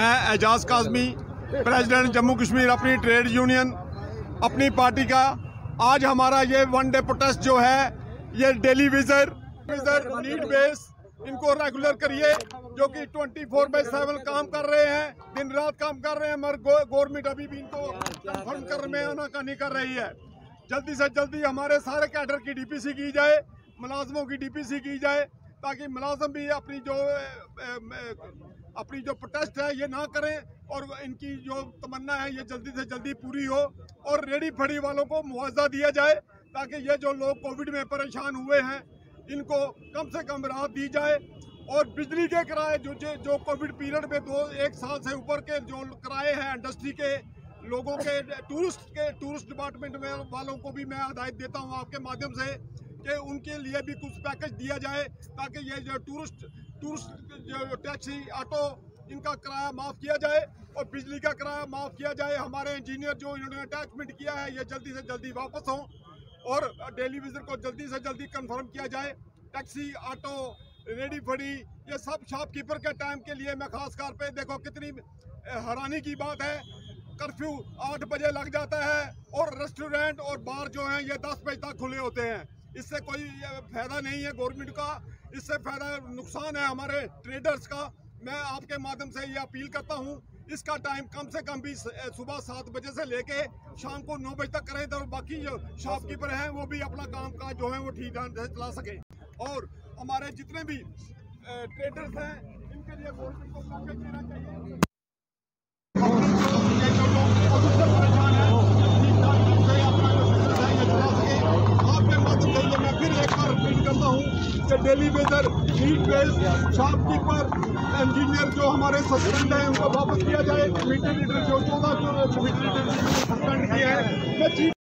मैं एजाज काज़मी, प्रेसिडेंट जम्मू कश्मीर अपनी trade union अपनी पार्टी का, आज हमारा ये वन डे प्रोटेस्ट जो है, ये डेली विजर नीड बेस इनको रेगुलर करिए, जो कि 24/7 काम कर रहे हैं, दिन रात काम कर रहे हैं, मगर गवर्नमेंट अभी भी इनको कंफर्म करने में आनाकानी कर रही है। जल्दी से जल्दी हमारे सारे कैडर की डीपीसी की जाए, मुलाजमों की डीपीसी की जाए, ताकि मुलाजम भी अपनी जो प्रोटेस्ट है ये ना करें और इनकी जो तमन्ना है ये जल्दी से जल्दी पूरी हो, और रेडी फड़ी वालों को मुआवजा दिया जाए, ताकि ये जो लोग कोविड में परेशान हुए हैं इनको कम से कम राहत दी जाए। और बिजली के किराए जो कोविड पीरियड में 1 साल से ऊपर के जो किराए हैं इंडस्ट्री के लोगों के, टूरिस्ट डिपार्टमेंट में वालों को भी मैं हिदायत देता हूं आपके माध्यम से कि उनके लिए भी कुछ पैकेज दिया जाए, ताकि ये जो टूरिस्ट जो टैक्सी ऑटो इनका किराया माफ़ किया जाए और बिजली का किराया माफ़ किया जाए। हमारे इंजीनियर जो इन्होंने अटैचमेंट किया है ये जल्दी से जल्दी वापस हों और डेली विजर को जल्दी से जल्दी कंफर्म किया जाए। टैक्सी ऑटो रेडी फड़ी ये सब शॉपकीपर के टाइम के लिए मैं खास तौर पे, देखो कितनी हैरानी की बात है, कर्फ्यू 8 बजे लग जाता है और रेस्टोरेंट और बार जो हैं ये 10 बजे तक खुले होते हैं। इससे कोई फायदा नहीं है गवर्नमेंट का, इससे फायदा नुकसान है हमारे ट्रेडर्स का। मैं आपके माध्यम से ये अपील करता हूँ इसका टाइम कम से कम भी सुबह 7 बजे से लेके शाम को 9 बजे तक करें, तो बाकी जो शॉपकीपर हैं वो भी अपना काम काज जो है वो ठीक ढंग से चला सके। और हमारे जितने भी ट्रेडर्स हैं इनके लिए गवर्नमेंट को पैकेज देना चाहिए। जो लोग परेशान हैं अपना जो बिजनेस है ये चला सके। आपके माध्यम से मैं फिर एक बार रिपीट करता हूँ कि daily wager, need base, shopkeeper, engineer जो हमारे सस्पेंड हैं उनको वापस किया जाए। मीटर लीडर जो 14 मीटर लीडर सस्पेंड किए हैं।